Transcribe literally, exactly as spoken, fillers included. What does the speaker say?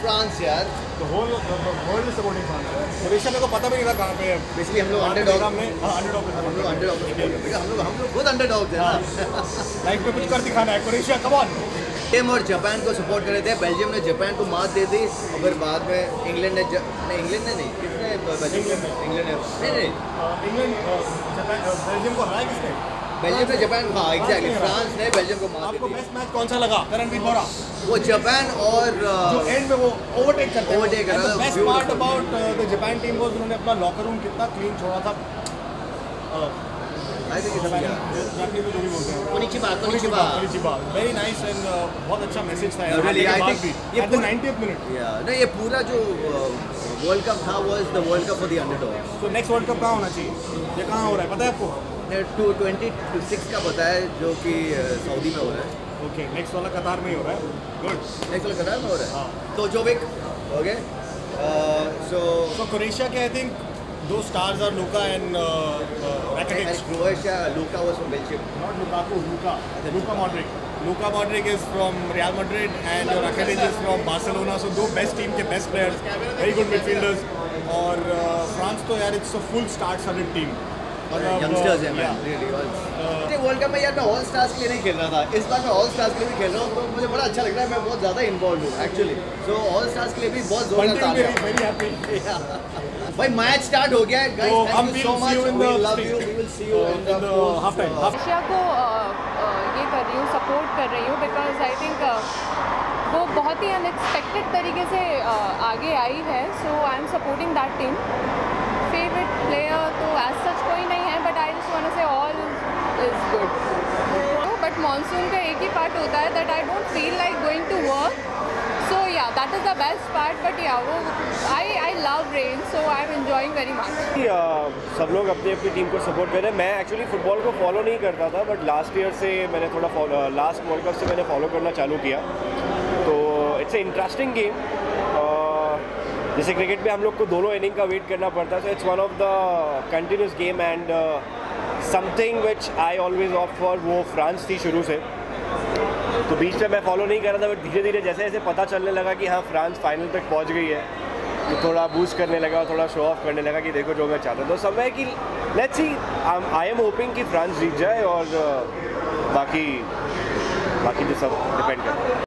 France यार, the whole world is supporting France. Croatia मेरे को पता भी नहीं था कहाँ पे है. बेसिकली हम लोग अंडरडॉग में अंडरडॉग हम लोग अंडरडॉग हम लोग हम लोग खुद अंडरडॉग थे ना. लाइफ में कुछ कर दिखाना है. Croatia come on. टीम और जापान को सपोर्ट कर रहे थे. बेल्जियम ने जापान को मात दे दी और फिर बाद में इंग्लैंड ने नहीं इंग्लैंड ने नहीं किसने इंग्लैंड ने नहीं नहीं इंग्लैंड बेल्जियम को हराया किसने? बेल्जियम ने जापान. हाँ एग्जैक्टली, फ्रांस ने बेल्जियम को मात दी. आपको बेस्ट मैच कौन सा लगा करणवीर बोरा? वो जापान और जो एंड में वो ओवरटेक करते हैं. ओवरटेक कर रहा था. Best part about the Japan team was उन्होंने अपना लॉकर रूम कितना क्लीन छोड़ा था. आई थिंक जापानी में जो भी बोलते हैं कोनिचिबा कोनिचिबा कोनिचिबा वेरी नाइस एंड बहुत अच्छा मैसेज था रियली. आई थिंक ये एट द नाइंटिएथ मिनट. या नहीं ये पूरा जो वर्ल्ड कप था was the world cup for the underdogs. तो नेक्स्ट वर्ल्ड कप कहाँ होना चाहिए? ये कहाँ हो रहा है पता है आपको? टू ट्वेंटी सिक्स का पता है जो कि सऊदी में हो रहा है. ओके नेक्स्ट वाला कतार में ही हो रहा है. गुड. नेक्स्ट वाला कतार में हो रहा है. हाँ. तो जोविक ओके सो सो क्रोएशिया के आई थिंक दो stars are Luka and Rakitic. Croatia Luka was from Belgium. Not Lukaku. Luka Luka Modric. Luka Modric is from Real Madrid and Rakitic is from Barcelona. So दो best team के best players, very good midfielders. और France तो यार it's a full start solid team. Youngsters हैं man really. World cup में यार मैं all stars के लिए नहीं खेल रहा था. इस बार मैं ऑल स्टार्स के लिए भी खेल रहा हूँ तो मुझे बड़ा अच्छा लग रहा है. मैं बहुत ज़्यादा इन्वॉल्व हूँ एक्चुअली. सो ऑल स्टार्स के लिए भी बहुत जोरदार तालियां. Very happy. भाई मैच स्टार्ट हो गया है guys. Thank you so much. We love you. We will see you in the half time. Croatia को ये कर रही हूँ, सपोर्ट कर रही हूँ बिकॉज आई थिंक वो बहुत ही अनएक्सपेक्टेड तरीके से आगे आई है. So I am supporting that team. Favourite player तो एज सच कोई नहीं है but I just want to say all is good. But monsoon का एक ही पार्ट होता है that I don't feel like going to work. So yeah that is the best part. But yeah वो I I love rain so I am enjoying very much. सब लोग अपनी अपनी टीम को सपोर्ट कर रहे हैं. मैं एक्चुअली फुटबॉल को फॉलो नहीं करता था बट लास्ट ईयर से मैंने थोड़ा फॉलो लास्ट वर्ल्ड कप से मैंने फॉलो करना चालू किया. तो इट्स ए इंटरेस्टिंग गेम. जैसे क्रिकेट में हम लोग को दोनों इनिंग का वेट करना पड़ता है. So it's one of the continuous game and something which I always opt for. वो फ्रांस थी शुरू से तो बीच में मैं फॉलो नहीं कर रहा था बट धीरे धीरे जैसे जैसे पता चलने लगा कि हाँ फ्रांस फाइनल तक पहुंच गई है तो थोड़ा बूस्ट करने लगा और थोड़ा शो ऑफ करने लगा कि देखो जो मैं चाहता था. तो समय कि let's see I am hoping कि फ्रांस जीत जाए और uh, बाकी बाकी जो सब डिपेंड करता है.